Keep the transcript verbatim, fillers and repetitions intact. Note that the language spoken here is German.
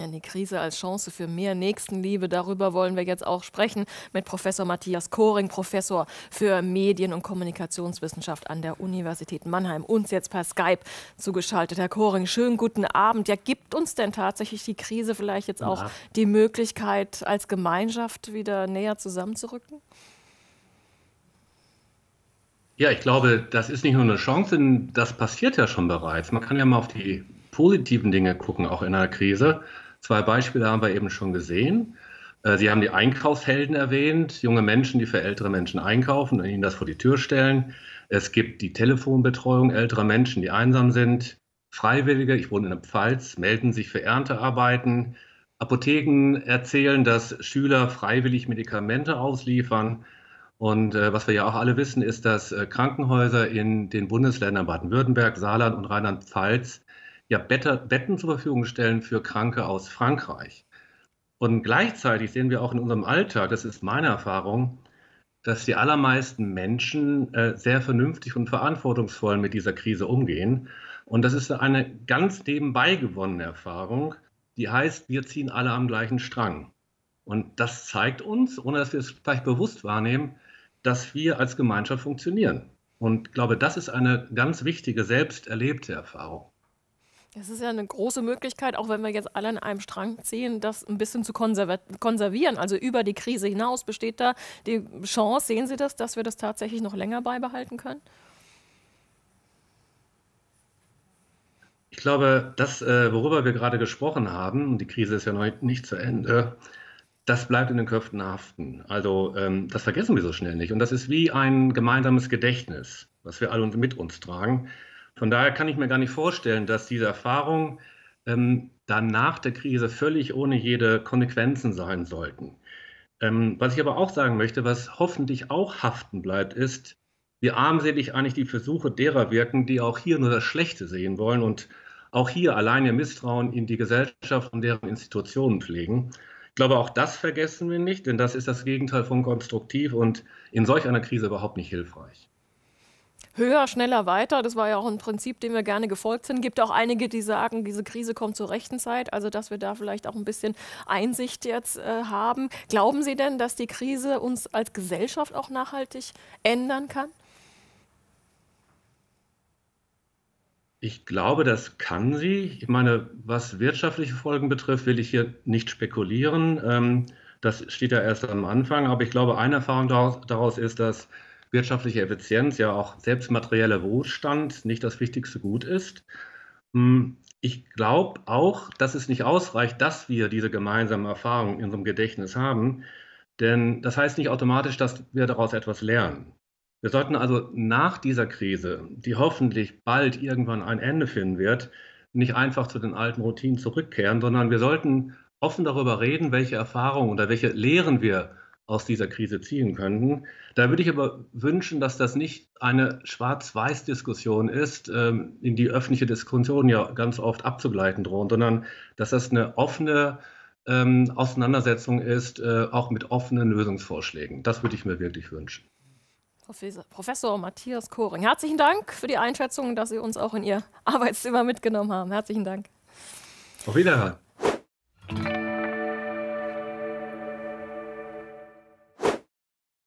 Ja, die Krise als Chance für mehr Nächstenliebe, darüber wollen wir jetzt auch sprechen mit Professor Matthias Koring, Professor für Medien- und Kommunikationswissenschaft an der Universität Mannheim, uns jetzt per Skype zugeschaltet. Herr Koring, schönen guten Abend. Ja, gibt uns denn tatsächlich die Krise vielleicht jetzt auch die Möglichkeit, als Gemeinschaft wieder näher zusammenzurücken? Ja, ich glaube, das ist nicht nur eine Chance, denn das passiert ja schon bereits. Man kann ja mal auf die positiven Dinge gucken, auch in einer Krise. Zwei Beispiele haben wir eben schon gesehen. Äh, Sie haben die Einkaufshelden erwähnt, junge Menschen, die für ältere Menschen einkaufen und ihnen das vor die Tür stellen. Es gibt die Telefonbetreuung älterer Menschen, die einsam sind. Freiwillige, ich wohne in der Pfalz, melden sich für Erntearbeiten. Apotheken erzählen, dass Schüler freiwillig Medikamente ausliefern. Und äh, was wir ja auch alle wissen, ist, dass äh, Krankenhäuser in den Bundesländern Baden-Württemberg, Saarland und Rheinland-Pfalz ja Better, Betten zur Verfügung stellen für Kranke aus Frankreich. Und gleichzeitig sehen wir auch in unserem Alltag, das ist meine Erfahrung, dass die allermeisten Menschen äh, sehr vernünftig und verantwortungsvoll mit dieser Krise umgehen. Und das ist eine ganz nebenbei gewonnene Erfahrung, die heißt, wir ziehen alle am gleichen Strang. Und das zeigt uns, ohne dass wir es vielleicht bewusst wahrnehmen, dass wir als Gemeinschaft funktionieren. Und ich glaube, das ist eine ganz wichtige, selbst erlebte Erfahrung. Das ist ja eine große Möglichkeit, auch wenn wir jetzt alle an einem Strang ziehen, das ein bisschen zu konserva- konservieren. Also über die Krise hinaus besteht da die Chance, sehen Sie das, dass wir das tatsächlich noch länger beibehalten können? Ich glaube, das, äh, worüber wir gerade gesprochen haben, und die Krise ist ja noch nicht zu Ende, das bleibt in den Köpfen haften. Also ähm, das vergessen wir so schnell nicht. Und das ist wie ein gemeinsames Gedächtnis, was wir alle mit uns tragen. Von daher kann ich mir gar nicht vorstellen, dass diese Erfahrungen ähm, dann nach der Krise völlig ohne jede Konsequenzen sein sollten. Ähm, was ich aber auch sagen möchte, was hoffentlich auch haften bleibt, ist, wie armselig eigentlich die Versuche derer wirken, die auch hier nur das Schlechte sehen wollen und auch hier allein ihr Misstrauen in die Gesellschaft und deren Institutionen pflegen. Ich glaube, auch das vergessen wir nicht, denn das ist das Gegenteil von konstruktiv und in solch einer Krise überhaupt nicht hilfreich. Höher, schneller, weiter, das war ja auch ein Prinzip, dem wir gerne gefolgt sind. Gibt auch einige, die sagen, diese Krise kommt zur rechten Zeit, also dass wir da vielleicht auch ein bisschen Einsicht jetzt äh, haben. Glauben Sie denn, dass die Krise uns als Gesellschaft auch nachhaltig ändern kann? Ich glaube, das kann sie. Ich meine, was wirtschaftliche Folgen betrifft, will ich hier nicht spekulieren. Ähm, das steht ja erst am Anfang. Aber ich glaube, eine Erfahrung daraus, daraus ist, dass wirtschaftliche Effizienz, ja auch selbst materieller Wohlstand nicht das wichtigste Gut ist. Hm, Ich glaube auch, dass es nicht ausreicht, dass wir diese gemeinsamen Erfahrungen in unserem Gedächtnis haben. Denn das heißt nicht automatisch, dass wir daraus etwas lernen. Wir sollten also nach dieser Krise, die hoffentlich bald irgendwann ein Ende finden wird, nicht einfach zu den alten Routinen zurückkehren, sondern wir sollten offen darüber reden, welche Erfahrungen oder welche Lehren wir aus dieser Krise ziehen könnten. Da würde ich aber wünschen, dass das nicht eine Schwarz-Weiß-Diskussion ist, ähm, in die öffentliche Diskussion ja ganz oft abzugleiten droht, sondern dass das eine offene ähm, Auseinandersetzung ist, äh, auch mit offenen Lösungsvorschlägen. Das würde ich mir wirklich wünschen. Professor, Professor Matthias Koring, herzlichen Dank für die Einschätzung, dass Sie uns auch in Ihr Arbeitszimmer mitgenommen haben. Herzlichen Dank. Auf Wiederhören.